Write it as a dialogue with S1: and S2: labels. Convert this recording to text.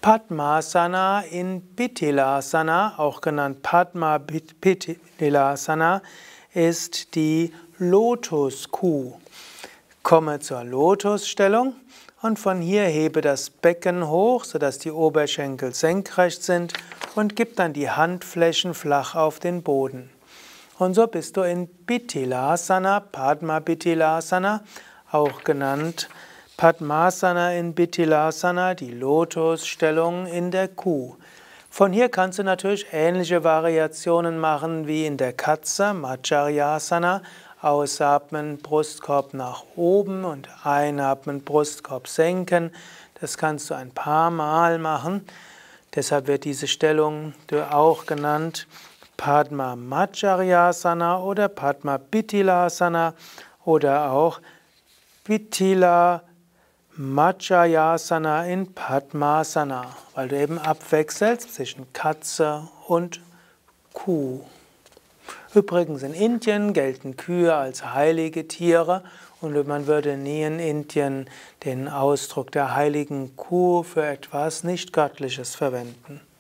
S1: Padmasana in Pithilasana, auch genannt Padma-Pithilasana, ist die Lotuskuh. Komme zur Lotusstellung und von hier hebe das Becken hoch, sodass die Oberschenkel senkrecht sind, und gib dann die Handflächen flach auf den Boden. Und so bist du in Pithilasana, Padma-Pithilasana, auch genannt Padmasana in Pithilasana, die Lotusstellung in der Kuh. Von hier kannst du natürlich ähnliche Variationen machen wie in der Katze, Matsyaryasana, ausatmen, Brustkorb nach oben und einatmen, Brustkorb senken. Das kannst du ein paar Mal machen. Deshalb wird diese Stellung auch genannt Padma Matsyaryasana oder Padma Pithilasana oder auch Pithila Matsyaryasana in Padmasana, weil du eben abwechselst zwischen Katze und Kuh. Übrigens in Indien gelten Kühe als heilige Tiere und man würde nie in Indien den Ausdruck der heiligen Kuh für etwas nicht Göttliches verwenden.